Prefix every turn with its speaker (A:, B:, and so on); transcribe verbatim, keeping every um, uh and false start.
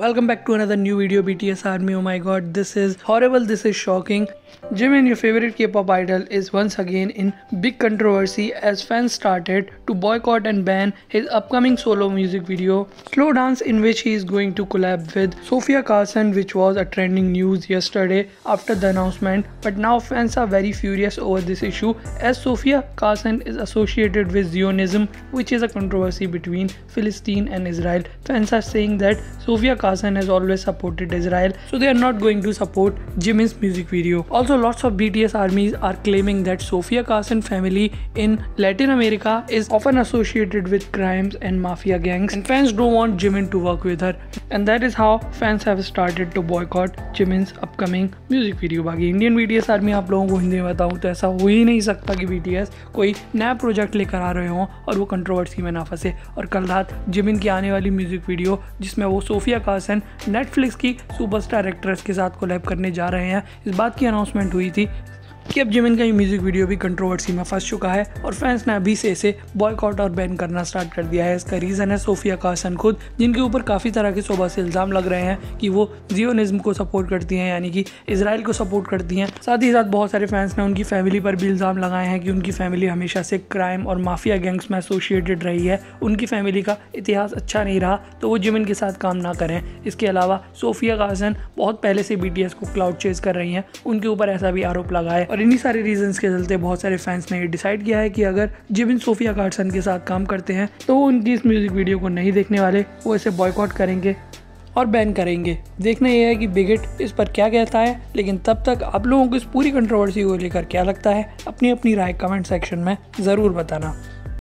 A: Welcome back to another new video. B T S Army. Oh my god, this is horrible, this is shocking. Jimin, your favorite K-pop idol, is once again in big controversy as fans started to boycott and ban his upcoming solo music video Slow Dance, in which he is going to collab with Sofia Carson, which was a trending news yesterday after the announcement. But now fans are very furious over this issue as Sofia Carson is associated with Zionism, which is a controversy between Palestine and Israel. Fans are saying that Sofia Carson has always supported Israel, so they are not going to support Jimin's music video. Also, lots of B T S armies are claiming that Sofia Carson family in Latin America is often associated with crimes and mafia gangs, and fans don't want Jimin to work with her, and that is how fans have started to boycott Jimin's upcoming music video. बाकी Indian B T S army आप लोगों को हिंदी में बताऊँ तो ऐसा हो ही नहीं सकता कि B T S कोई नया प्रोजेक्ट लेकर आ रहे हों और वो कंट्रोवर्सी में ना फंसे। और कल रात जिमिन की आने वाली म्यूजिक वीडियो जिसमें वो सोफिया कार्सन नेटफ्लिक्स की सुपरस्टार एक्ट्रेस के साथ कोलैब करने जा रहे हैं, इस बात की अनाउंसमेंट हुई थी कि अब जिमिन का ये म्यूजिक वीडियो भी कंट्रोवर्सी में फंस चुका है और फैंस ने अभी से इसे बॉयकॉट और बैन करना स्टार्ट कर दिया है। इसका रीज़न है सोफिया कार्सन खुद, जिनके ऊपर काफ़ी तरह के सुबह से इल्ज़ाम लग रहे हैं कि वो जियोनिज्म को सपोर्ट करती हैं, यानी कि इजराइल को सपोर्ट करती हैं। साथ ही साथ बहुत सारे फैंस ने उनकी फैमिली पर भी इल्ज़ाम लगाए हैं कि उनकी फैमिली हमेशा से क्राइम और माफिया गैंग्स में एसोसिएटेड रही है, उनकी फैमिली का इतिहास अच्छा नहीं रहा, तो वो जिमिन के साथ काम ना करें। इसके अलावा सोफिया कार्सन बहुत पहले से बी टी एस को क्लाउड चेज कर रही हैं, उनके ऊपर ऐसा भी आरोप लगा है। और इन्हीं सारे रीजंस के चलते बहुत सारे फैंस ने ये डिसाइड किया है कि अगर जिमिन सोफिया कार्सन के साथ काम करते हैं तो वो उनकी इस म्यूजिक वीडियो को नहीं देखने वाले, वो इसे बॉयकॉट करेंगे और बैन करेंगे। देखना यह है कि बिगेट इस पर क्या कहता है, लेकिन तब तक आप लोगों को इस पूरी कंट्रोवर्सी को लेकर क्या लगता है, अपनी अपनी राय कमेंट सेक्शन में ज़रूर बताना।